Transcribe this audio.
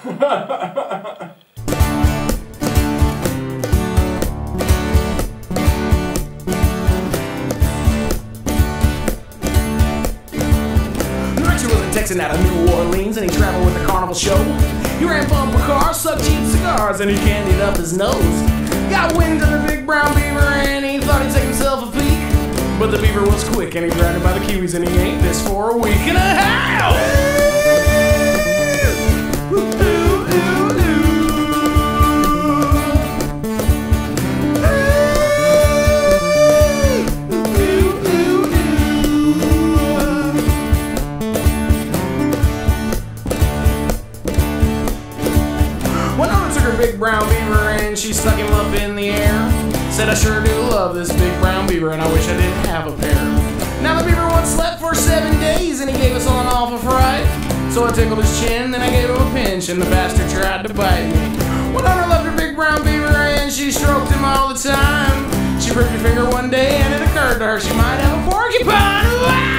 Texan out of New Orleans, and he traveled with the carnival show. He ran bumper cars, sucked cheap cigars, and he candied up his nose. Got wind of the big brown beaver, and he thought he'd take himself a peek. But the beaver was quick, and he grabbed him by the kiwis, and he ain't this for a week and a half. Big brown beaver and she stuck him up in the air. Said, I sure do love this big brown beaver and I wish I didn't have a pair. Now the beaver once slept for 7 days and he gave us all an awful fright. So I tickled his chin, then I gave him a pinch and the bastard tried to bite me. Well, Honor loved her big brown beaver and she stroked him all the time. She pricked her finger one day and it occurred to her she might have a porcupine.